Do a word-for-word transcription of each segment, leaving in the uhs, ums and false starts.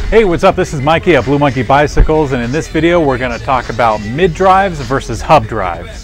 Hey, what's up? This is Mikey at Blue Monkey Bicycles, and in this video we're going to talk about mid drives versus hub drives.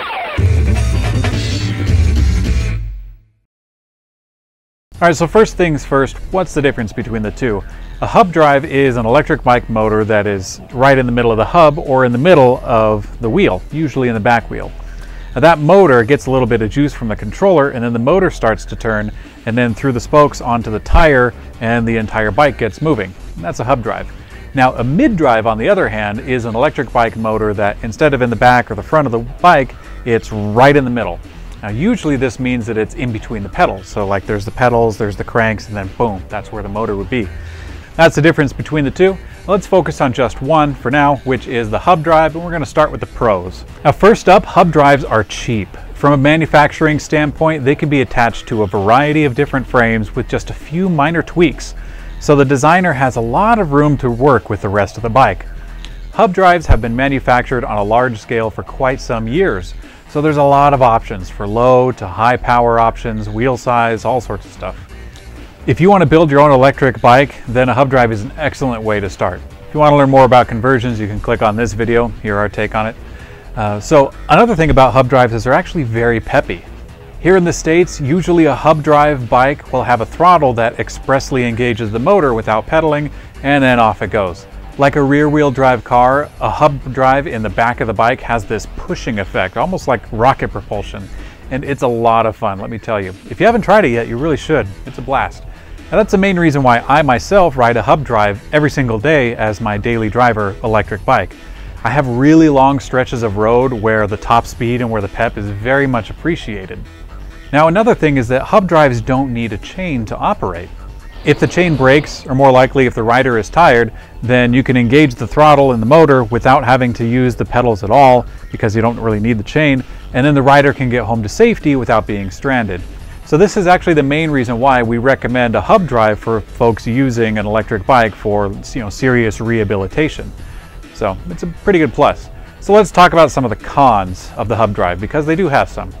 Alright, so first things first, what's the difference between the two? A hub drive is an electric bike motor that is right in the middle of the hub or in the middle of the wheel, usually in the back wheel. Now that motor gets a little bit of juice from the controller, and then the motor starts to turn, and then through the spokes onto the tire, and the entire bike gets moving. And that's a hub drive. Now a mid drive, on the other hand, is an electric bike motor that instead of in the back or the front of the bike, it's right in the middle. Now usually this means that it's in between the pedals. So like there's the pedals, there's the cranks, and then boom, that's where the motor would be. That's the difference between the two. Let's focus on just one for now, which is the hub drive, and we're going to start with the pros. Now first up, hub drives are cheap. From a manufacturing standpoint, they can be attached to a variety of different frames with just a few minor tweaks. So the designer has a lot of room to work with the rest of the bike. Hub drives have been manufactured on a large scale for quite some years. So there's a lot of options for low to high power options, wheel size, all sorts of stuff. If you want to build your own electric bike, then a hub drive is an excellent way to start. If you want to learn more about conversions, you can click on this video, hear our take on it. Uh, so another thing about hub drives is they're actually very peppy. Here in the States, usually a hub drive bike will have a throttle that expressly engages the motor without pedaling, and then off it goes. Like a rear wheel drive car, a hub drive in the back of the bike has this pushing effect, almost like rocket propulsion. And it's a lot of fun, let me tell you. If you haven't tried it yet, you really should. It's a blast. And that's the main reason why I myself ride a hub drive every single day as my daily driver electric bike. I have really long stretches of road where the top speed and where the pep is very much appreciated. Now another thing is that hub drives don't need a chain to operate. If the chain breaks, or more likely if the rider is tired, then you can engage the throttle in the motor without having to use the pedals at all because you don't really need the chain, and then the rider can get home to safety without being stranded. So this is actually the main reason why we recommend a hub drive for folks using an electric bike for, you know, serious rehabilitation. So it's a pretty good plus. So let's talk about some of the cons of the hub drive, because they do have some.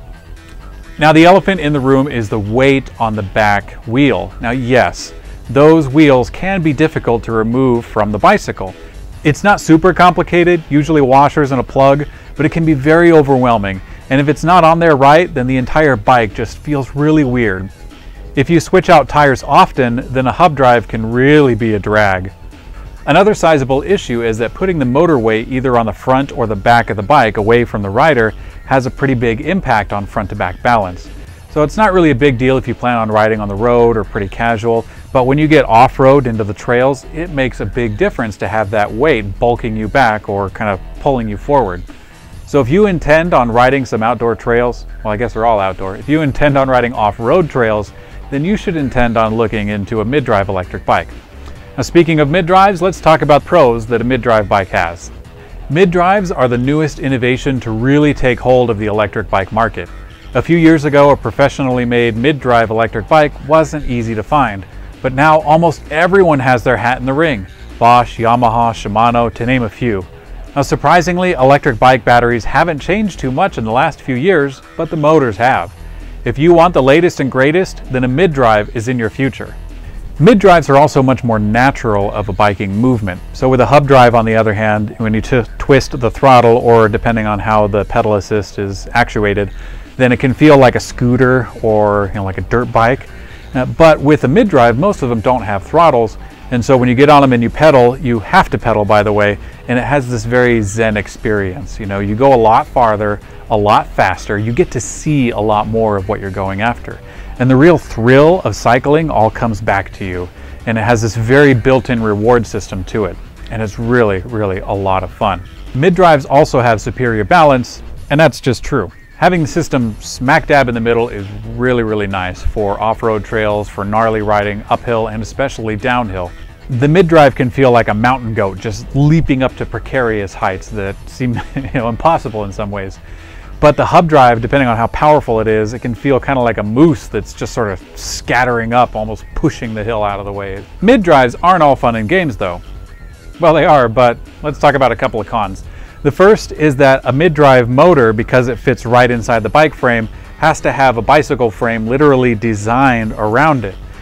Now the elephant in the room is the weight on the back wheel. Now yes, those wheels can be difficult to remove from the bicycle. It's not super complicated, usually washers and a plug, but it can be very overwhelming. And if it's not on there right, then the entire bike just feels really weird. If you switch out tires often, then a hub drive can really be a drag. Another sizable issue is that putting the motor weight either on the front or the back of the bike away from the rider has a pretty big impact on front to back balance. So it's not really a big deal if you plan on riding on the road or pretty casual, but when you get off-road into the trails, it makes a big difference to have that weight bulking you back or kind of pulling you forward. So if you intend on riding some outdoor trails, well I guess they're all outdoor, if you intend on riding off-road trails, then you should intend on looking into a mid-drive electric bike. Now speaking of mid-drives, let's talk about pros that a mid-drive bike has. Mid-drives are the newest innovation to really take hold of the electric bike market. A few years ago, a professionally made mid-drive electric bike wasn't easy to find, but now almost everyone has their hat in the ring. Bosch, Yamaha, Shimano, to name a few. Now surprisingly, electric bike batteries haven't changed too much in the last few years, but the motors have. If you want the latest and greatest, then a mid-drive is in your future. Mid-drives are also much more natural of a biking movement. So with a hub drive, on the other hand, when you t twist the throttle, or depending on how the pedal assist is actuated, then it can feel like a scooter or, you know, like a dirt bike. Uh, but with a mid-drive, most of them don't have throttles, and so when you get on them and you pedal, you have to pedal, by the way, and it has this very zen experience. You know, you go a lot farther, a lot faster, you get to see a lot more of what you're going after. And the real thrill of cycling all comes back to you, and it has this very built-in reward system to it, and it's really, really a lot of fun. Mid-drives also have superior balance, and that's just true. Having the system smack dab in the middle is really, really nice for off-road trails, for gnarly riding uphill, and especially downhill. The mid-drive can feel like a mountain goat, just leaping up to precarious heights that seem you know, impossible in some ways. But the hub drive, depending on how powerful it is, it can feel kind of like a moose that's just sort of scattering up, almost pushing the hill out of the way. Mid-drives aren't all fun and games though. Well, they are, but let's talk about a couple of cons. The first is that a mid-drive motor, because it fits right inside the bike frame, has to have a bicycle frame literally designed around it.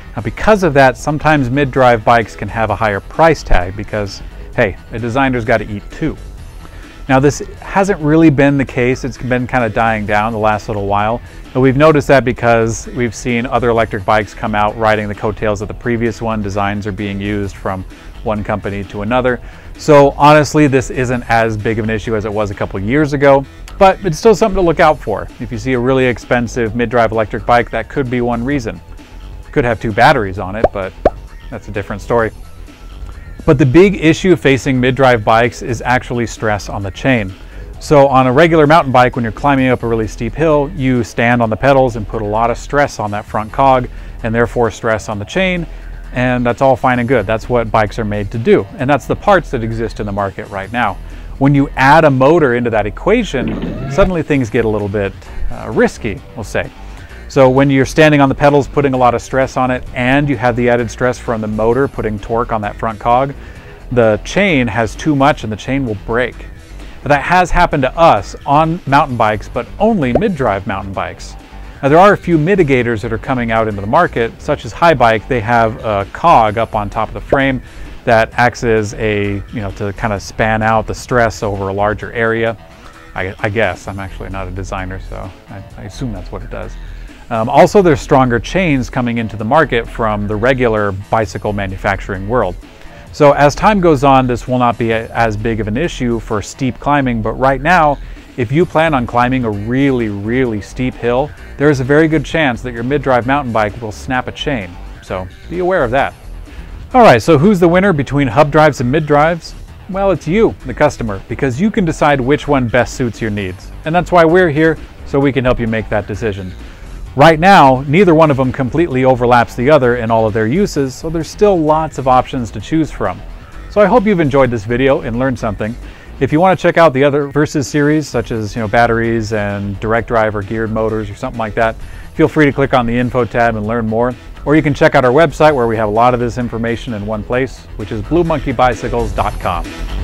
Now, because of that, sometimes mid-drive bikes can have a higher price tag because, hey, a designer's got to eat too. Now, this hasn't really been the case. It's been kind of dying down the last little while. But we've noticed that because we've seen other electric bikes come out riding the coattails of the previous one. Designs are being used from one company to another. So honestly, this isn't as big of an issue as it was a couple years ago, but it's still something to look out for. If you see a really expensive mid-drive electric bike, that could be one reason. Could have two batteries on it, but that's a different story. But the big issue facing mid-drive bikes is actually stress on the chain. So on a regular mountain bike, when you're climbing up a really steep hill, you stand on the pedals and put a lot of stress on that front cog and therefore stress on the chain. And that's all fine and good. That's what bikes are made to do. And that's the parts that exist in the market right now. When you add a motor into that equation, suddenly things get a little bit uh, risky, we'll say. So when you're standing on the pedals, putting a lot of stress on it, and you have the added stress from the motor putting torque on that front cog, the chain has too much and the chain will break. That has happened to us on mountain bikes, but only mid-drive mountain bikes. Now, there are a few mitigators that are coming out into the market, such as High Bike. They have a cog up on top of the frame that acts as a, you know, to kind of span out the stress over a larger area. I, I guess. I'm actually not a designer, so I, I assume that's what it does. Um, also, there's stronger chains coming into the market from the regular bicycle manufacturing world. So as time goes on, this will not be a, as big of an issue for steep climbing, but right now, if you plan on climbing a really, really steep hill, there is a very good chance that your mid-drive mountain bike will snap a chain. So be aware of that. All right, so who's the winner between hub drives and mid-drives? Well, it's you, the customer, because you can decide which one best suits your needs. And that's why we're here, so we can help you make that decision. Right now, neither one of them completely overlaps the other in all of their uses, so there's still lots of options to choose from. So I hope you've enjoyed this video and learned something. If you want to check out the other Versus series, such as, you know, batteries and direct drive or geared motors or something like that, feel free to click on the info tab and learn more. Or you can check out our website where we have a lot of this information in one place, which is blue monkey bicycles dot com.